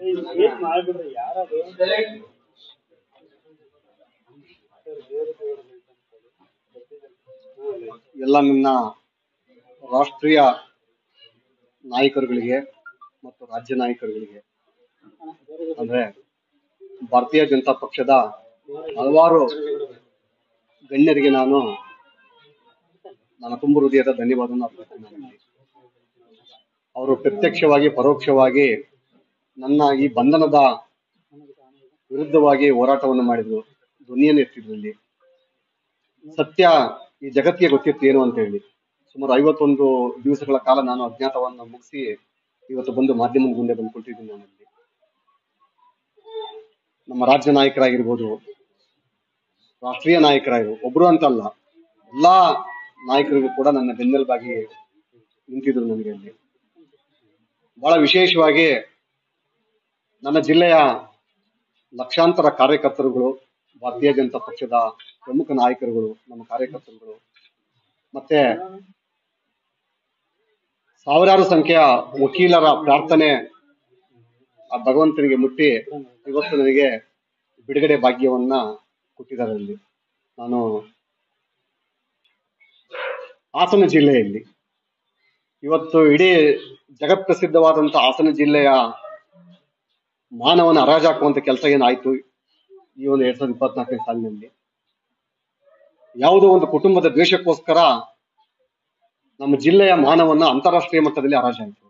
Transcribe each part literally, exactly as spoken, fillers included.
ಎಲ್ಲ ನನ್ನ ರಾಷ್ಟ್ರೀಯ ನಾಯಕರುಗಳಿಗೆ ಮತ್ತು ರಾಜ್ಯ ನಾಯಕರುಗಳಿಗೆ ಅಂದ್ರೆ ಭಾರತೀಯ ಜನತಾ ಪಕ್ಷದ ಹಲವಾರು ಗಣ್ಯರಿಗೆ ನಾನು ನನ್ನ ತುಂಬ ಹೃದಯದ ಧನ್ಯವಾದವನ್ನು ಅರ್ಪಿಸ್ತೇನೆ. ಅವರು ಪ್ರತ್ಯಕ್ಷವಾಗಿ ಪರೋಕ್ಷವಾಗಿ ನನ್ನ ಈ ಬಂಧನದ ವಿರುದ್ಧವಾಗಿ ಹೋರಾಟವನ್ನು ಮಾಡಿದ್ರು, ಧ್ವನಿಯನ್ನು ಎತ್ತಿದ್ರಲ್ಲಿ. ಸತ್ಯ ಈ ಜಗತ್ತಿಗೆ ಗೊತ್ತಿತ್ತು ಏನು ಅಂತ ಹೇಳಿ. ಸುಮಾರು ಐವತ್ತೊಂದು ದಿವಸಗಳ ಕಾಲ ನಾನು ಅಜ್ಞಾತವನ್ನು ಮುಗಿಸಿ ಇವತ್ತು ಬಂದು ಮಾಧ್ಯಮದ ಮುಂದೆ ಬಂದು ಕೊಟ್ಟಿದ್ದೀನಿ. ನಾನಲ್ಲಿ ನಮ್ಮ ರಾಜ್ಯ ನಾಯಕರಾಗಿರ್ಬೋದು, ರಾಷ್ಟ್ರೀಯ ನಾಯಕರಾಗಿರ್ಬೋದು, ಒಬ್ರು ಅಂತಲ್ಲ ಎಲ್ಲಾ ನಾಯಕರಿಗೂ ಕೂಡ ನನ್ನ ಬೆನ್ನೆಲುಬಾಗಿ ನಿಂತಿದ್ರು. ನನಗೆ ಅಲ್ಲಿ ಬಹಳ ವಿಶೇಷವಾಗಿ ನನ್ನ ಜಿಲ್ಲೆಯ ಲಕ್ಷಾಂತರ ಕಾರ್ಯಕರ್ತರುಗಳು, ಭಾರತೀಯ ಜನತಾ ಪಕ್ಷದ ಪ್ರಮುಖ ನಾಯಕರುಗಳು, ನಮ್ಮ ಕಾರ್ಯಕರ್ತರುಗಳು, ಮತ್ತೆ ಸಾವಿರಾರು ಸಂಖ್ಯೆಯ ವಕೀಲರ ಪ್ರಾರ್ಥನೆ ಆ ಭಗವಂತನಿಗೆ ಮುಟ್ಟಿ ಇವತ್ತು ನನಗೆ ಬಿಡುಗಡೆ ಭಾಗ್ಯವನ್ನ ಕೊಟ್ಟಿದ್ದಾರೆ. ಅಲ್ಲಿ ನಾನು ಹಾಸನ ಜಿಲ್ಲೆಯಲ್ಲಿ ಇವತ್ತು ಇಡೀ ಜಗತ್ ಪ್ರಸಿದ್ಧವಾದಂತಹ ಹಾಸನ ಜಿಲ್ಲೆಯ ಮಾನವನ ಹರಾಜಾಕುವಂತ ಕೆಲಸ ಏನಾಯ್ತು ಈ ಒಂದು ಎರಡ್ ಸಾವಿರದ ಇಪ್ಪತ್ನಾಲ್ಕನೇ ಸಾಲಿನಲ್ಲಿ. ಯಾವುದೋ ಒಂದು ಕುಟುಂಬದ ದ್ವೇಷಕ್ಕೋಸ್ಕರ ನಮ್ಮ ಜಿಲ್ಲೆಯ ಮಾನವನ್ನ ಅಂತಾರಾಷ್ಟ್ರೀಯ ಮಟ್ಟದಲ್ಲಿ ಹರಾಜಾಯಿತು.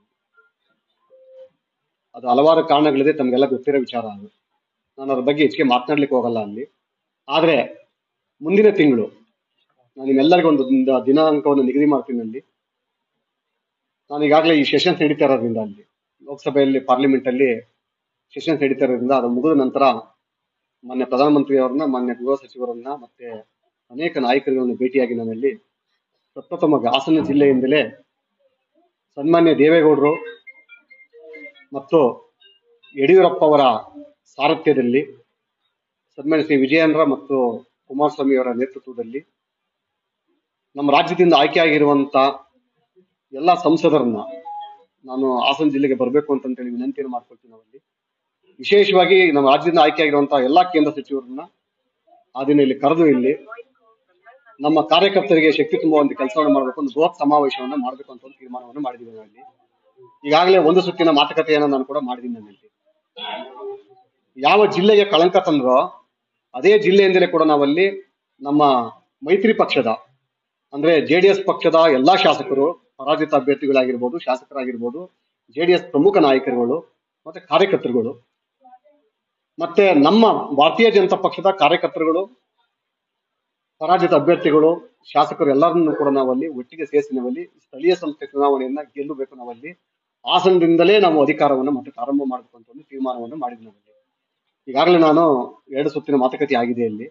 ಅದು ಹಲವಾರು ಕಾರಣಗಳಿದೆ, ತಮಗೆಲ್ಲ ಗೊತ್ತಿರೋ ವಿಚಾರ. ಅದು ನಾನು ಅದ್ರ ಬಗ್ಗೆ ಹೆಚ್ಚಿಗೆ ಮಾತನಾಡ್ಲಿಕ್ಕೆ ಹೋಗಲ್ಲ ಅಲ್ಲಿ. ಆದ್ರೆ ಮುಂದಿನ ತಿಂಗಳು ನಾನು ನಿಮ್ಮೆಲ್ಲರಿಗೂ ಒಂದು ದಿನಾಂಕವನ್ನು ನಿಗದಿ ಮಾಡ್ತೀನಿ. ಅಲ್ಲಿ ನಾನು ಈಗಾಗಲೇ ಈ ಸೆಷನ್ಸ್ ನಡೀತಾ ಇರೋದ್ರಿಂದ ಅಲ್ಲಿ ಲೋಕಸಭೆಯಲ್ಲಿ ಪಾರ್ಲಿಮೆಂಟ್ ಅಲ್ಲಿ ಸೆಷನ್ಸ್ ನಡೀತಾ ಇರೋದ್ರಿಂದ ಅದು ಮುಗಿದ ನಂತರ ಮಾನ್ಯ ಪ್ರಧಾನಮಂತ್ರಿಯವರನ್ನ, ಮಾನ್ಯ ಗೃಹ ಸಚಿವರನ್ನ ಮತ್ತೆ ಅನೇಕ ನಾಯಕರುಗಳನ್ನು ಭೇಟಿಯಾಗಿ ನಾನಲ್ಲಿ ಪ್ರಪ್ರಥಮವಾಗಿ ಹಾಸನ ಜಿಲ್ಲೆಯಿಂದಲೇ ಸನ್ಮಾನ್ಯ ದೇವೇಗೌಡರು ಮತ್ತು ಯಡಿಯೂರಪ್ಪ ಅವರ ಸಾರಥ್ಯದಲ್ಲಿ, ಸನ್ಮಾನ್ಯ ಶ್ರೀ ವಿಜಯೇಂದ್ರ ಮತ್ತು ಕುಮಾರಸ್ವಾಮಿ ಅವರ ನೇತೃತ್ವದಲ್ಲಿ ನಮ್ಮ ರಾಜ್ಯದಿಂದ ಆಯ್ಕೆಯಾಗಿರುವಂತ ಎಲ್ಲ ಸಂಸದರನ್ನ ನಾನು ಹಾಸನ ಜಿಲ್ಲೆಗೆ ಬರಬೇಕು ಅಂತಂತೇಳಿ ವಿನಂತಿಯನ್ನು ಮಾಡ್ಕೊಳ್ತೀನಿ. ನಾವಲ್ಲಿ ವಿಶೇಷವಾಗಿ ನಮ್ಮ ರಾಜ್ಯದಿಂದ ಆಯ್ಕೆಯಾಗಿರುವಂತಹ ಎಲ್ಲಾ ಕೇಂದ್ರ ಸಚಿವರನ್ನ ಆ ದಿನ ಇಲ್ಲಿ ಕರೆದು ಇಲ್ಲಿ ನಮ್ಮ ಕಾರ್ಯಕರ್ತರಿಗೆ ಶಕ್ತಿ ತುಂಬುವಂತ ಕೆಲಸವನ್ನು ಮಾಡಬೇಕು, ಒಂದು ಬೃಹತ್ ಸಮಾವೇಶವನ್ನ ಮಾಡಬೇಕು ಅಂತ ಒಂದು ತೀರ್ಮಾನವನ್ನು ಮಾಡಿದ್ದೀವಿ. ನಾವಲ್ಲಿ ಈಗಾಗಲೇ ಒಂದು ಸುತ್ತಿನ ಮಾತುಕತೆಯನ್ನು ನಾನು ಕೂಡ ಮಾಡಿದ್ದೀನಿ. ನನ್ನಲ್ಲಿ ಯಾವ ಜಿಲ್ಲೆಗೆ ಕಳಂಕ ತಂದ್ರೋ ಅದೇ ಜಿಲ್ಲೆಯಿಂದಲೇ ಕೂಡ ನಾವಲ್ಲಿ ನಮ್ಮ ಮೈತ್ರಿ ಪಕ್ಷದ ಅಂದ್ರೆ ಜೆಡಿಎಸ್ ಪಕ್ಷದ ಎಲ್ಲಾ ಶಾಸಕರು, ಪರಾಜಿತ ಅಭ್ಯರ್ಥಿಗಳಾಗಿರ್ಬೋದು, ಶಾಸಕರಾಗಿರ್ಬೋದು, ಜೆಡಿಎಸ್ ಪ್ರಮುಖ ನಾಯಕರುಗಳು ಮತ್ತೆ ಕಾರ್ಯಕರ್ತರುಗಳು, ಮತ್ತೆ ನಮ್ಮ ಭಾರತೀಯ ಜನತಾ ಪಕ್ಷದ ಕಾರ್ಯಕರ್ತರುಗಳು, ಪರಾಜಿತ ಅಭ್ಯರ್ಥಿಗಳು, ಶಾಸಕರು ಎಲ್ಲರನ್ನೂ ಕೂಡ ನಾವಲ್ಲಿ ಒಟ್ಟಿಗೆ ಸೇರಿಸಿ ನಾವಲ್ಲಿ ಸ್ಥಳೀಯ ಸಂಸ್ಥೆ ಚುನಾವಣೆಯನ್ನ ಗೆಲ್ಲಬೇಕು. ನಾವಲ್ಲಿ ಹಾಸನದಿಂದಲೇ ನಾವು ಅಧಿಕಾರವನ್ನು ಮತ್ತೆ ಪ್ರಾರಂಭ ಮಾಡಬೇಕು ಅಂತ ಒಂದು ತೀರ್ಮಾನವನ್ನು ಮಾಡಿದ್ವಿ. ನಾವಲ್ಲಿ ಈಗಾಗಲೇ ನಾನು ಎರಡು ಸುತ್ತಿನ ಮಾತುಕತೆ ಆಗಿದೆ. ಅಲ್ಲಿ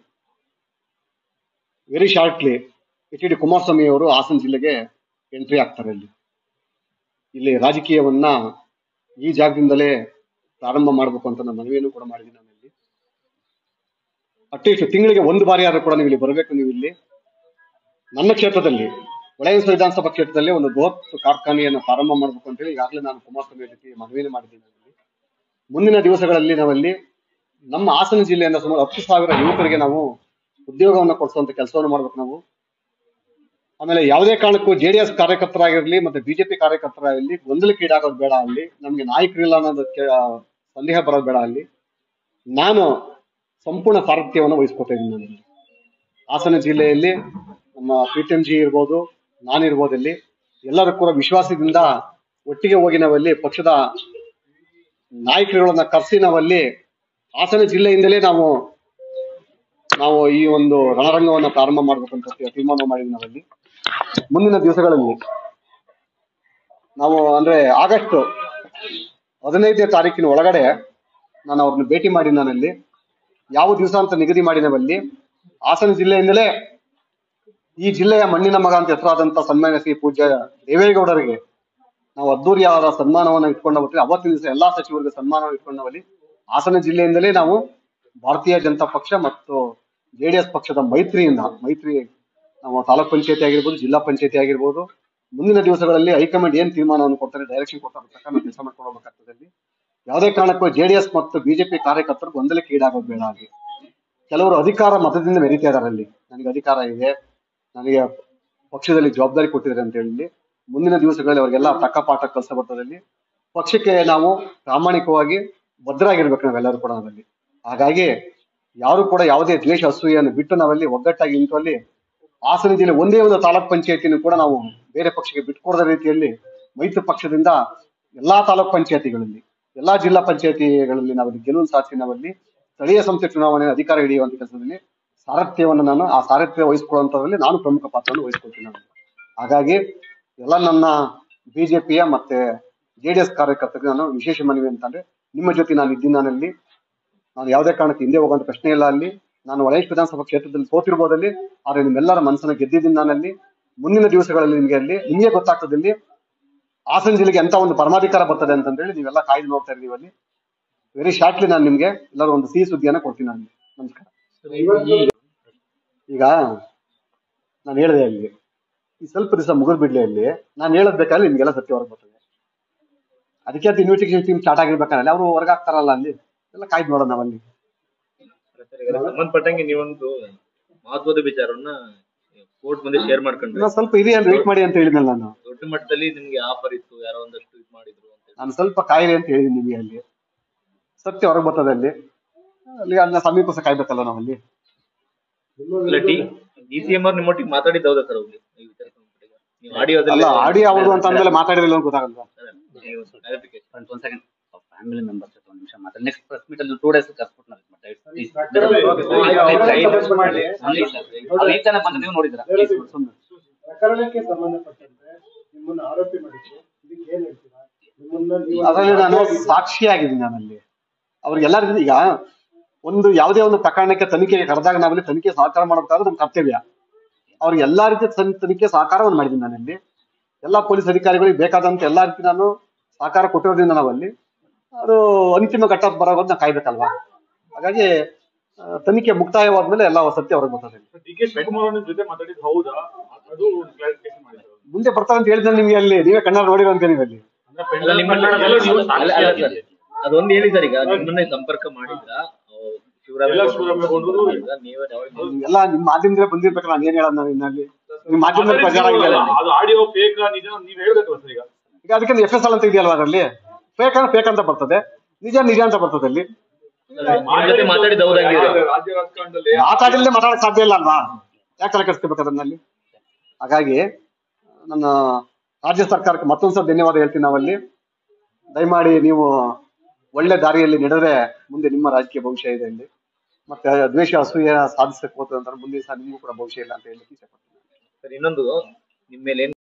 very shortly H D Kumaraswamy ಅವರು ಹಾಸನ ಜಿಲ್ಲೆಗೆ ಎಂಟ್ರಿ ಆಗ್ತಾರೆ. ಇಲ್ಲಿ ಇಲ್ಲಿ ರಾಜಕೀಯವನ್ನ ಈ ಜಾಗದಿಂದಲೇ ಪ್ರಾರಂಭ ಮಾಡಬೇಕು ಅಂತ ನಾನು ಮನವಿಯನ್ನು ಕೂಡ ಮಾಡಿದ್ದೀನಿ. ನಾನಲ್ಲಿ ಅಟ್ಲೀಸ್ಟ್ ತಿಂಗಳಿಗೆ ಒಂದು ಬಾರಿ ಆದ್ರೂ ಕೂಡ ನೀವು ಇಲ್ಲಿ ಬರಬೇಕು. ನೀವು ಇಲ್ಲಿ ನನ್ನ ಕ್ಷೇತ್ರದಲ್ಲಿ ಹೊಳೆಯಂಸ ವಿಧಾನಸಭಾ ಕ್ಷೇತ್ರದಲ್ಲಿ ಒಂದು ಬೃಹತ್ ಕಾರ್ಖಾನೆಯನ್ನು ಪ್ರಾರಂಭ ಮಾಡಬೇಕು ಅಂತ ಹೇಳಿ ಈಗಾಗಲೇ ನಾನು ಕುಮಾರಸ್ವಾಮಿ ಜೊತೆ ಮನವಿಯನ್ನು ಮಾಡಿದ್ದೀನಿ. ಮುಂದಿನ ದಿವಸಗಳಲ್ಲಿ ನಾವಲ್ಲಿ ನಮ್ಮ ಹಾಸನ ಜಿಲ್ಲೆಯಿಂದ ಸುಮಾರು ಹತ್ತು ಸಾವಿರ ಯುವಕರಿಗೆ ನಾವು ಉದ್ಯೋಗವನ್ನು ಕೊಡಿಸುವಂತ ಕೆಲಸವನ್ನು ಮಾಡ್ಬೇಕು ನಾವು. ಆಮೇಲೆ ಯಾವುದೇ ಕಾರಣಕ್ಕೂ ಜೆಡಿಎಸ್ ಕಾರ್ಯಕರ್ತರಾಗಿರ್ಲಿ ಮತ್ತೆ ಬಿಜೆಪಿ ಕಾರ್ಯಕರ್ತರಾಗಿರ್ಲಿ ಗೊಂದಲಕ್ಕೀಡಾಗೋದು ಬೇಡ. ಅಲ್ಲಿ ನಮ್ಗೆ ನಾಯಕರಿಲ್ಲ ಅನ್ನೋದಕ್ಕೆ ಸಂದೇಹ ಬರೋದು ಬೇಡ. ಅಲ್ಲಿ ನಾನು ಸಂಪೂರ್ಣ ಸಾರಥ್ಯವನ್ನು ವಹಿಸ್ಕೊತಾ ಇದ್ದೀನಿ. ನಾನು ಹಾಸನ ಜಿಲ್ಲೆಯಲ್ಲಿ ನಮ್ಮ ಪ್ರೀತಮ್ ಜಿ ಇರ್ಬೋದು, ನಾನಿರ್ಬೋದು, ಅಲ್ಲಿ ಎಲ್ಲರೂ ಕೂಡ ವಿಶ್ವಾಸದಿಂದ ಒಟ್ಟಿಗೆ ಹೋಗಿ ನಾವಲ್ಲಿ ಪಕ್ಷದ ನಾಯಕರುಗಳನ್ನ ಕರೆಸಿ ನಾವಲ್ಲಿ ಹಾಸನ ಜಿಲ್ಲೆಯಿಂದಲೇ ನಾವು ನಾವು ಈ ಒಂದು ರಣರಂಗವನ್ನ ಪ್ರಾರಂಭ ಮಾಡ್ಬೇಕಂತ ತೀರ್ಮಾನ ಮಾಡಿದ್ವಿ. ನಾವಲ್ಲಿ ಮುಂದಿನ ದಿವಸಗಳಲ್ಲಿ ನಾವು ಅಂದ್ರೆ ಆಗಸ್ಟ್ ಹದಿನೈದನೇ ತಾರೀಕಿನ ಒಳಗಡೆ ನಾನು ಅವ್ರನ್ನ ಭೇಟಿ ಮಾಡಿ ನಾನಲ್ಲಿ ಯಾವ ದಿವಸ ಅಂತ ನಿಗದಿ ಮಾಡಿ ನಾವಲ್ಲಿ ಹಾಸನ ಜಿಲ್ಲೆಯಿಂದಲೇ ಈ ಜಿಲ್ಲೆಯ ಮಣ್ಣಿನ ಮಗ ಅಂತ ಹೆಸರಾದಂತ ಸನ್ಮಾನ್ಯ ಶ್ರೀ ಪೂಜ್ಯ ದೇವೇಗೌಡರಿಗೆ ನಾವು ಅದ್ದೂರಿಯಾದ ಸನ್ಮಾನವನ್ನು ಇಟ್ಕೊಂಡು ಹೋಗ್ತೀವಿ. ಅವತ್ತಿನ ದಿವಸ ಎಲ್ಲಾ ಸಚಿವರಿಗೆ ಸನ್ಮಾನವನ್ನು ಇಟ್ಕೊಂಡು ನಾವಲ್ಲಿ ಹಾಸನ ಜಿಲ್ಲೆಯಿಂದಲೇ ನಾವು ಭಾರತೀಯ ಜನತಾ ಪಕ್ಷ ಮತ್ತು ಜೆಡಿಎಸ್ ಪಕ್ಷದ ಮೈತ್ರಿಯಿಂದ ಮೈತ್ರಿ ನಾವು ತಾಲೂಕ್ ಪಂಚಾಯತಿ ಆಗಿರ್ಬೋದು, ಜಿಲ್ಲಾ ಪಂಚಾಯತಿ ಆಗಿರ್ಬೋದು, ಮುಂದಿನ ದಿವಸಗಳಲ್ಲಿ ಹೈಕಮಾಂಡ್ ಏನ್ ತೀರ್ಮಾನವನ್ನು ಕೊಡ್ತಾರೆ, ಡೈರೆಕ್ಷನ್ ಕೊಡ್ತಾರೆ ಪ್ರಕಾರ ನಾವು ಕೆಲಸ ಮಾಡ್ಕೊಂಡು ಹೋಗ್ಬೇಕಾಗ್ತದೆ. ಯಾವುದೇ ಕಾರಣಕ್ಕೂ ಜೆಡಿಎಸ್ ಮತ್ತು ಬಿಜೆಪಿ ಕಾರ್ಯಕರ್ತರು ಗೊಂದಲಕ್ಕೆ ಈಡಾಗೋದು ಬೇಡ ಅಲ್ಲಿ. ಕೆಲವರು ಅಧಿಕಾರ ಮತದಿಂದ ಮೆರೀತಾ ಇದಾರೆ ಅಲ್ಲಿ. ನನಗೆ ಅಧಿಕಾರ ಇದೆ, ನನಗೆ ಪಕ್ಷದಲ್ಲಿ ಜವಾಬ್ದಾರಿ ಕೊಟ್ಟಿದ್ದಾರೆ ಅಂತ ಹೇಳಿ ಮುಂದಿನ ದಿವಸಗಳಲ್ಲಿ ಅವರಿಗೆಲ್ಲ ತಕ್ಕ ಪಾಠ ಕಲಿಸ ಬರ್ತದಲ್ಲಿ ಪಕ್ಷಕ್ಕೆ ನಾವು ಪ್ರಾಮಾಣಿಕವಾಗಿ ಭದ್ರಾಗಿರ್ಬೇಕು ನಾವೆಲ್ಲರೂ ಕೂಡ ನಾವಲ್ಲಿ. ಹಾಗಾಗಿ ಯಾರು ಕೂಡ ಯಾವುದೇ ದ್ವೇಷ ಅಸೂಯೆಯನ್ನು ಬಿಟ್ಟು ನಾವಲ್ಲಿ ಒಗ್ಗಟ್ಟಾಗಿ ನಿಂತಲ್ಲಿ ಹಾಸನ ಜಿಲ್ಲೆ ಒಂದೇ ಒಂದು ತಾಲೂಕ್ ಪಂಚಾಯತಿನೂ ಕೂಡ ನಾವು ಬೇರೆ ಪಕ್ಷಕ್ಕೆ ಬಿಟ್ಕೊಡದ ರೀತಿಯಲ್ಲಿ ಮೈತ್ರಿ ಪಕ್ಷದಿಂದ ಎಲ್ಲಾ ತಾಲೂಕ್ ಪಂಚಾಯತಿಗಳಲ್ಲಿ ಎಲ್ಲಾ ಜಿಲ್ಲಾ ಪಂಚಾಯತಿಗಳಲ್ಲಿ ನಾವಲ್ಲಿ ಗೆಲುವು ಸಾಧಿಸಿ ನಾವಲ್ಲಿ ಸ್ಥಳೀಯ ಸಂಸ್ಥೆ ಚುನಾವಣೆ ಅಧಿಕಾರ ಹಿಡಿಯುವಂತ ಕೆಲಸದಲ್ಲಿ ಸಾರಥ್ಯವನ್ನು ನಾನು ಆ ಸಾರಥ್ಯ ವಹಿಸಿಕೊಳ್ಳುವಂತದ್ರಲ್ಲಿ ನಾನು ಪ್ರಮುಖ ಪಾತ್ರವನ್ನು ವಹಿಸ್ಕೊಳ್ತೀನಿ ನಾನು. ಹಾಗಾಗಿ ಎಲ್ಲ ನನ್ನ ಬಿಜೆಪಿಯ ಮತ್ತೆ ಜೆಡಿಎಸ್ ಕಾರ್ಯಕರ್ತರಿಗೆ ನಾನು ವಿಶೇಷ ಮನವಿ ಅಂತಂದ್ರೆ, ನಿಮ್ಮ ಜೊತೆ ನಾನು ಇದ್ದೀನಿ. ನಾನಲ್ಲಿ ನಾನು ಯಾವುದೇ ಕಾರಣಕ್ಕೆ ಹಿಂದೆ ಹೋಗುವಂತ ಪ್ರಶ್ನೆ ಇಲ್ಲ ಅಲ್ಲಿ. ನಾನು ಒಳೇಶ್ ವಿಧಾನಸಭಾ ಕ್ಷೇತ್ರದಲ್ಲಿ ಸೋತಿರ್ಬೋದಲ್ಲಿ, ಆದ್ರೆ ನಿಮ್ಮೆಲ್ಲರ ಮನಸ್ಸನ್ನ ಗೆದ್ದಿದ್ದೀನಿ ನಾನಲ್ಲಿ. ಮುಂದಿನ ದಿವಸಗಳಲ್ಲಿ ನಿಮ್ಗೆ ಅಲ್ಲಿ ನಿಮಗೆ ಗೊತ್ತಾಗ್ತದಲ್ಲಿ ಹಾಸನ ಜಿಲ್ಲೆಗೆ ಅಂತ ಒಂದು ಪರಮಾಧಿಕಾರ ಬರ್ತದೆ ಅಂತ ಹೇಳಿ ನೀವೆಲ್ಲ ಕಾಯ್ದು ನೋಡ್ತಾ ಇದ್ದೀವಿ ಅಲ್ಲಿ. ವೆರಿ ಶಾರ್ಟ್ಲಿ ನಾನು ನಿಮ್ಗೆ ಎಲ್ಲರೂ ಒಂದು ಸಿಹಿ ಸುದ್ದಿಯನ್ನ ಕೊಡ್ತೀನಿ ನಾನು. ನಮಸ್ಕಾರ. ಈಗ ನಾನು ಹೇಳಿದೆ ಅಲ್ಲಿ ಈ ಸ್ವಲ್ಪ ದಿವಸ ಮುಗಿದ್ ಬಿಡ್ಲಿ ಅಲ್ಲಿ, ನಾನು ಹೇಳದ್ ಬೇಕಾದ್ರೆ ನಿಮ್ಗೆಲ್ಲ ಸತ್ಯ ಹೊರಗೆ ಬರ್ತದೆ. ಅದಕ್ಕೆ ಅಂತ ಇನ್ವೆಸ್ಟಿಗೇಷನ್ ಟೀಮ್ ಸ್ಟಾರ್ಟ್ ಆಗಿರ್ಬೇಕಾದ್ರೆ ಅವರು ಹೊರಗಾಗ್ತಾರಲ್ಲ ಅಲ್ಲಿ, ಎಲ್ಲ ಕಾಯ್ದು ನೋಡೋಣ ನಾವಲ್ಲಿ. ಸಂಬಂಧಪಟ್ಟಂಗೆ ನೀವೊಂದು ಮಹತ್ವದ ವಿಚಾರವನ್ನ ಕೋರ್ಟ್ ಮುಂದೆ ಶೇರ್ ಮಾಡ್ಕೊಂಡ್ರೆ ಸ್ವಲ್ಪ ಇರಿ ಅಲ್ಲಿ ವೇಟ್ ಮಾಡಿ ಅಂತ ಹೇಳಿದ್ನಲ್ಲ ನಾನು. ದೊಡ್ಡ ಮಟ್ಟದಲ್ಲಿ ನಿಮ್ಗೆ ಆಫರ್ ಇತ್ತು, ಯಾರೋ ಒಂದಷ್ಟು ಇದು ಮಾಡಿದ್ರು ಅಂತ ನಾನು ಸ್ವಲ್ಪ ಕಾಯಿಲೆ ಅಂತ ಹೇಳಿದೀನಿ ನಿಮಗೆ ಅಲ್ಲಿ. ಸತ್ಯ ಹೊರಗೆ ಬರ್ತದೆ ಅಲ್ಲಿ, ಅಲ್ಲಿ ಅದನ್ನ ಸಮೀಪಸ ಕಾಯ್ಬೇಕಲ್ಲ ನಾವಲ್ಲಿ. ಡಿ ಸಿ ಎಂ ಅವ್ರು ನಿಮ್ಮೊಟ್ಟಿಗೆ ಮಾತಾಡಿದ್ದು ಹೌದಾ ಸರ್? ಹೋಗಿ ನೀವು ಆಡಿಯೋದಲ್ಲ ಆಡಿಯೋ ಅವ್ರದ್ದು ಅಂತ ಅಂದ್ಮೇಲೆ ಮಾತಾಡಿರಲಿಲ್ಲ ಅಂತ ಗೊತ್ತಾಗಲ್ವಾ? ಫ್ಯಾಮಿಲಿ ಮೆಂಬರ್ಸ್ ಒಂದು ನಿಮಿಷ ಮಾತಾಡಿ. ನೆಕ್ಸ್ಟ್ ಪ್ರೆಸ್ ಮೀಟ್ ಅಲ್ಲಿ ಟೂ ಡೇಸ್ ಕರ್ಸ್ಬಿಟ್ಟು ಬಂದ ನೀವು ನೋಡಿದ್ರ ಪ್ರಕರಣಕ್ಕೆ ಸಂಬಂಧಪಟ್ಟಂತೆ ನಿಮ್ಮನ್ನ ಆರೋಪಿ ಮಾಡಿದ್ರು, ಇದಕ್ಕೆ ಏನ್ ಹೇಳ್ತೀರಾ? ನಿಮ್ಮನ್ನ ಅದರಲ್ಲಿ ನಾನು ಸಾಕ್ಷಿಯಾಗಿದ್ದೀನಿ ನಾನಲ್ಲಿ. ಅವ್ರಿಗೆಲ್ಲರಿಗೂ ಈಗ ಒಂದು ಯಾವುದೇ ಒಂದು ಪ್ರಕರಣಕ್ಕೆ ತನಿಖೆಗೆ ಕರೆದಾಗ ನಾವಲ್ಲಿ ತನಿಖೆ ಸಹಕಾರ ಮಾಡಬೇಕಾದ್ರೆ ನಮ್ಮ ಕರ್ತವ್ಯ. ಅವ್ರಿಗೆ ಎಲ್ಲಾ ರೀತಿಯ ತನಿಖೆ ಸಹಕಾರವನ್ನು ಮಾಡಿದ್ದೀನಿ ನಾನಲ್ಲಿ. ಎಲ್ಲಾ ಪೊಲೀಸ್ ಅಧಿಕಾರಿಗಳಿಗೆ ಬೇಕಾದಂತ ಎಲ್ಲಾ ರೀತಿ ನಾನು ಸಹಕಾರ ಕೊಟ್ಟಿರೋದ್ರಿಂದ ನಾವಲ್ಲಿ ಅದು ಅಂತಿಮ ಘಟ್ಟ ಬರೋದು ನಾವು ಕಾಯ್ಬೇಕಲ್ವಾ. ಹಾಗಾಗಿ ತನಿಖೆ ಮುಕ್ತಾಯವಾದ್ಮೇಲೆ ಎಲ್ಲ ಸತ್ಯ ಹೊರಗೆ ಬರ್ತದೆ. ಮುಂದೆ ಬರ್ತಾರೆ ಅಂತ ಹೇಳಿದ್ರೆ ನಿಮ್ಗೆ ಅಲ್ಲಿ ನೀವೇ ಕಣ್ಣಾರ ನೋಡಿರೋ ಅಂತ ನೀವು ಅಲ್ಲಿ ಅದೊಂದು ಹೇಳಿ ಸರ್. ಈಗ ನಿಮ್ಮನ್ನೇ ಸಂಪರ್ಕ ಮಾಡಿದ್ರ ಎಲ್ಲ ನಿಮ್ ಮಾಧ್ಯಮದಲ್ಲಿ ಬಂದಿರ್ಬೇಕಲ್ಲ, ನಾನು ಏನ್ ಹೇಳೋದು ನಾನು ಇನ್ನಲ್ಲಿ ನಿಮ್ ಮಾಧ್ಯಮದಲ್ಲಿ ಪ್ರಚಾರ ಆಗಿಲ್ಲ. ಈಗ ಅದಕ್ಕೆ ಎಫ್ ಎಸ್ ಎಲ್ ಅಂತ ಇದೆಯಲ್ವಾ, ಅದರಲ್ಲಿ ಫೇಕ್ ಅಂದ್ರೆ ಫೇಕ್ ಅಂತ ಬರ್ತದೆ, ನಿಜ ನಿಜ ಅಂತ ಬರ್ತದೆ ಅಲ್ಲಿ. ಮಾತಾಡಿಲ್ಲದೆ ಮಾತಾಡಕ್ ಸಾಧ್ಯ ಇಲ್ಲ ಅಲ್ವಾ, ಯಾಕೆ ಕಳಿಸ್ಕೋಬೇಕು ಅದನ್ನಲ್ಲಿ. ಹಾಗಾಗಿ ನನ್ನ ರಾಜ್ಯ ಸರ್ಕಾರಕ್ಕೆ ಮತ್ತೊಂದ್ಸಲ ಧನ್ಯವಾದ ಹೇಳ್ತೀನಿ ನಾವಲ್ಲಿ. ದಯಮಾಡಿ ನೀವು ಒಳ್ಳೆ ದಾರಿಯಲ್ಲಿ ನಡೆದ್ರೆ ಮುಂದೆ ನಿಮ್ಮ ರಾಜಕೀಯ ಭವಿಷ್ಯ ಇದೆ ಇಲ್ಲಿ. ಮತ್ತೆ ದ್ವೇಷ ಅಸೂಯ ಸಾಧಿಸಕ್ಕೆ ಹೋದ್ರೆ ಮುಂದೆ ಸಹ ನಿಮಗೂ ಕೂಡ ಭವಿಷ್ಯ ಇಲ್ಲ ಅಂತ ಹೇಳಿ ಇಷ್ಟಪಡ್ತೀನಿ. ಇನ್ನೊಂದು ನಿಮ್ಮ ಮೇಲೆ